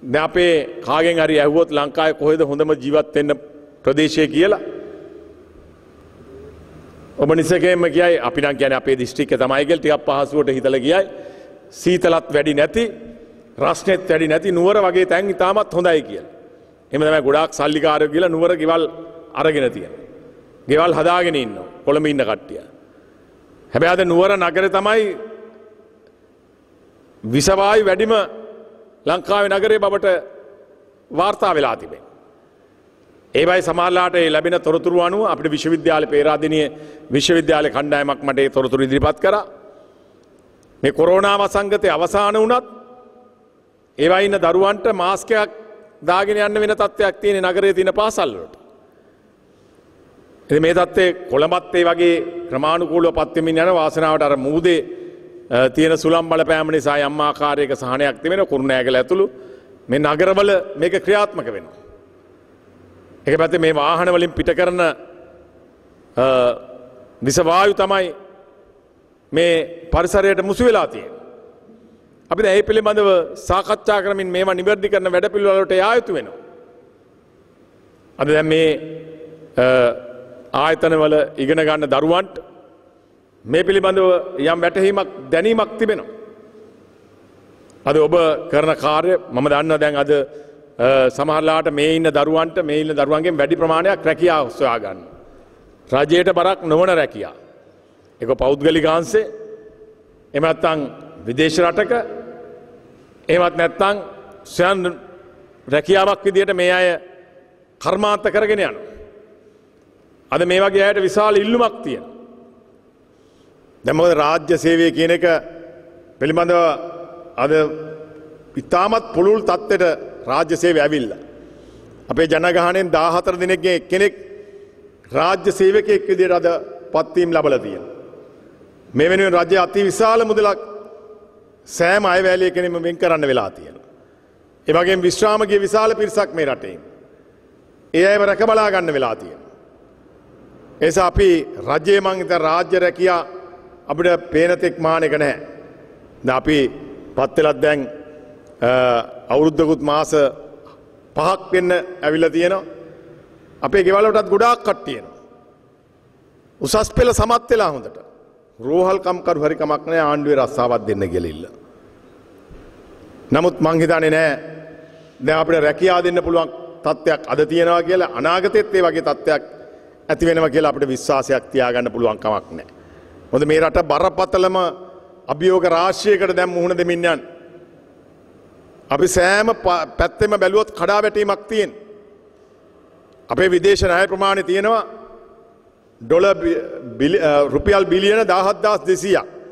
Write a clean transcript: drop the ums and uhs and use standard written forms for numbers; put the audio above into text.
දැන් අපේ කාගෙන් හරි ඇහුවොත් ලංකාවේ කොහෙද හොඳම ජීවත් වෙන්න ප්‍රදේශය කියලා ඔබ නිසකෙම කියයි අපි නම් කියන්නේ අපේ දිස්ත්‍රික්කය තමයි කියලා ටිකක් පහසුවට හිතලා ගියයි සීතලත් වැඩි නැති රස්නෙත් වැඩි නැති නුවර වගේ තැන් ඉතාමත් හොඳයි කියලා. එහෙම තමයි ගොඩාක් සල්ලිකාරයෝ කියලා නුවර ගෙවල් අරගෙන තියෙනවා. ගෙවල් හදාගෙන ඉන්නවා කොළඹ ඉන්න කට්ටිය. හැබැයි අද නුවර නගරේ තමයි විසවායු වැඩිම ලංකාවේ නගරේ බවට වාර්තා වෙලා තිබෙනවා. ඒවයි සමහරලාට ලැබෙන තොරතුරු අනුව අපිට විශ්වවිද්‍යාල පේරාදෙණිය විශ්වවිද්‍යාල කණ්ඩායමක් මට ඒ තොරතුරු ඉදිරිපත් කරා. මේ කොරෝනා වසංගතය අවසන් වුණත් ඒවයි ඉන්න දරුවන්ට මාස්ක් එකක් දාගෙන යන්න වෙන තත්ත්වයක් තියෙන නගරයේ තියෙන පාසල් වලට. ඉතින් මේ තත්ත්වයේ කොළඹත් ඒ වගේ ක්‍රමානුකූලව පත් වෙමින් යන වාසනාවට අර මූදේ තියෙන සුළම් බලපෑම නිසා යම් ආකාරයක සහනයක් තිබෙන කුරුණෑගල ඇතුළු මේ නගරවල මේක ක්‍රියාත්මක වෙනවා. එක පැත්තේ මේ වාහන වලින් පිට කරන විස වායු තමයි මේ පරිසරයට මුසු වෙලා තියෙන්නේ. අපි දැන් ඒ පිළිබඳව සාකච්ඡා කරමින් මේවා නිවැරදි කරන වැඩපිළිවෙල වලට යා යුතු වෙනවා. අද දැන් මේ ආයතනවල ඉගෙන ගන්න දරුවන්ට මේ පිළිබඳව යම් වැටහීමක් දැනීමක් තිබෙනවා. අද ඔබ කරන කාර්ය මම දන්නවා දැන් අද සමහරලාට මේ ඉන්න දරුවන්ගෙන් වැඩි ප්‍රමාණයක් රැකියාව සොයා ගන්න. රජයට බරක් නොවන රැකියාව. ඒක පෞද්ගලික අංශේ එහෙම නැත්නම් විදේශ රටක එහෙමත් නැත්නම් ස්වයං රැකියාවක් විදියට මේ අය කර්මාන්ත කරගෙන යනවා. අද මේ වගේ අයට විශාල ඉල්ලුමක් තියෙනවා. දැන් මොකද රාජ්‍ය සේවය කියන එක පිළිබඳව අද ඉතාමත් පුළුල් තත්ත්වයට රාජ්‍ය සේවය ඇවිල්ලා. අපේ ජනගහණයෙන් 14 දිනකගේ කෙනෙක් රාජ්‍ය සේවකයෙක් විදියට අද පත්වීම් ලැබලා තියෙනවා. මේ වෙනුවෙන් රජය අති විශාල මුදලක් සෑම අයවැයලියකෙනෙම වෙන් කරන්න වෙලා තියෙනවා. ඒ වගේම විශ්‍රාම ගිය විශාල පිරිසක් මේ රටේ. ඒ අයව රැක බලා ගන්න වෙලා තියෙනවා. ඒ නිසා අපි රජයේ මං හිතා රාජ්‍ය රැකියා අපිට පේන තෙක් මානෙක නැහැ. දැන් අපි පත් වෙලත් දැන් අවුරුද්දකුත් මාස 5ක් වෙන්න ඇවිල්ලා තියෙනවා. අපේ ගෙවල් වලටත් ගොඩාක් කට්ටිය එනවා. උසස් පෙළ සමත් වෙලා හොඳට. රෝහල්කම් කරු හරි කමක් නැහැ ආණ්ඩුවේ රස්සාවක් දෙන්න කියලා. නමුත් මං හිතන්නේ නැහැ දැන් අපිට රැකියාව දෙන්න පුළුවන් තත්ත්වයක් අද තියෙනවා කියලා අනාගතෙත් ඒ වගේ තත්ත්වයක් ඇති වෙනවා කියලා අපිට විශ්වාසයක් තියාගන්න පුළුවන් කමක් නැහැ. මොකද මේ රට බරපතලම අභියෝග රාශියකට දැන් මුහුණ දෙමින් යන. අපි සෑම පැත්තෙම බැලුවොත් කඩාවැටීමක් තියෙන. අපේ විදේශ ණය ප්‍රමාණය තියෙනවා රුපියල් බිලියන 17200ක්.